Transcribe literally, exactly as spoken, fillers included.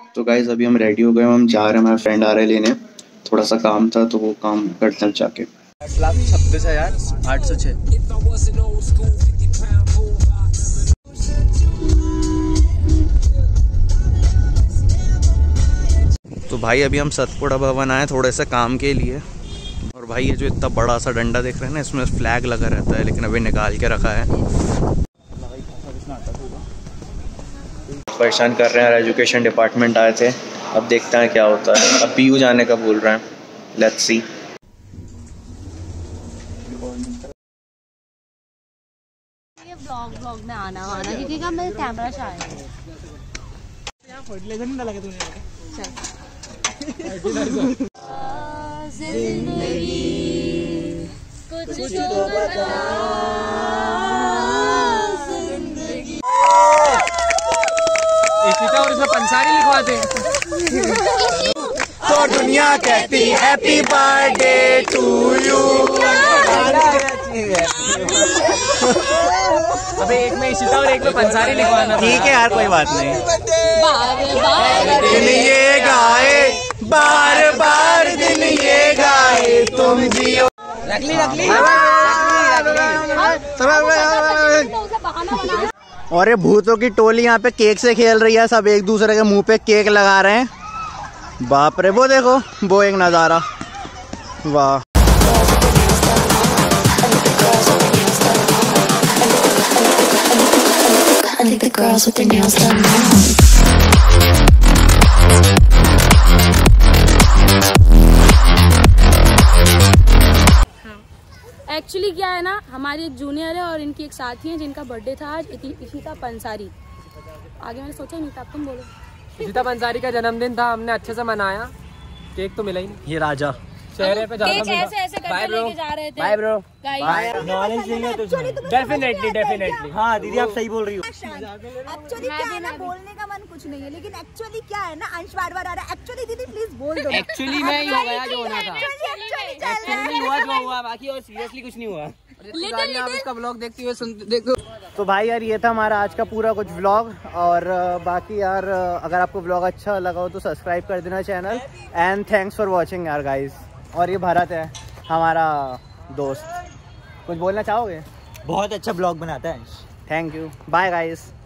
तो गाइज अभी हम रेडी हो गए, हम जा रहे हैं, हमारा फ्रेंड आ रहा है लेने, थोड़ा सा काम था तो वो काम करते हैं जाके। आठ लाख छब्बीस हजार आठ सौ छः। तो भाई अभी हम सतपुड़ा भवन आए थोड़े से काम के लिए, और भाई ये जो इतना बड़ा सा डंडा देख रहे हैं ना, इसमें फ्लैग लगा रहता है, लेकिन अभी निकाल के रखा है। परेशान कर रहे हैं, एजुकेशन डिपार्टमेंट आए थे, अब देखते हैं क्या होता है। अब पीयू जाने का बोल रहे हैं, लेट्स सी। ये ब्लॉग ब्लॉग में आना वाना क्योंकि का मेरा कैमरा शायद यहाँ फर्टिलाइजर नहीं डाला तूने। चल जिंदगी कुछ तो बता जिंदगी। इशिता और इसमें पंसारी लिखवाते तो दुनिया कहती हैप्पी बर्थडे टू यू। अबे एक में इशिता और एक में पंसारी लिखवाना। ठीक है यार, कोई बात नहीं। बार बार दिन ये गाए, बार बार दिन ये गाए, तुम जियो। रखली रखली और ये भूतों की टोली यहाँ पे केक से खेल रही है, सब एक दूसरे के मुंह पे केक लगा रहे हैं। बाप रे, वो देखो वो एक नज़ारा, वाह। एक्चुअली क्या है ना, हमारी एक जूनियर है और इनकी एक साथी है जिनका बर्थडे था आज, इशिता पंसारी। आगे मैंने सोचा नहीं था, अब तुम बोलो। इशिता पंसारी का जन्मदिन था, हमने अच्छे से मनाया, केक तो मिला ही नहीं। ये राजा चेहरे पे केक ऐसे ऐसे करके लेके जा रहे थे। Bye bro. Definitely definitely. हाँ दीदी आप सही बोल रही हो। एक्चुअली क्या है ना, बोलने का मन कुछ नहीं है, लेकिन एक्चुअली क्या है ना, अंश बार बार आ रहा है। एक्चुअली दीदी प्लीज बोल दो। एक्चुअली मैं ही हो गया जो होना था, एक्चुअली में हुआ जो हुआ, बाकी और सीरियसली कुछ नहीं हुआ। आप इसका ब्लॉग देखते हुए सुनते देखो। तो भाई यार ये था हमारा आज का पूरा कुछ व्लॉग, और बाकी यार अगर आपको व्लॉग अच्छा लगा हो तो सब्सक्राइब कर देना channel. And thanks for watching यार गाइस। और ये भरत है हमारा दोस्त, कुछ बोलना चाहोगे? बहुत अच्छा ब्लॉग बनाता है। Thank you, bye guys.